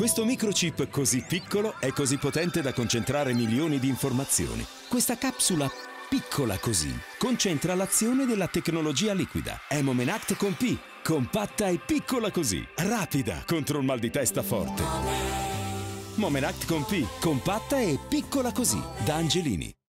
Questo microchip così piccolo è così potente da concentrare milioni di informazioni. Questa capsula piccola così concentra l'azione della tecnologia liquida. È Momenact con P, compatta e piccola così, rapida contro il mal di testa forte. Momenact con P, compatta e piccola così, da Angelini.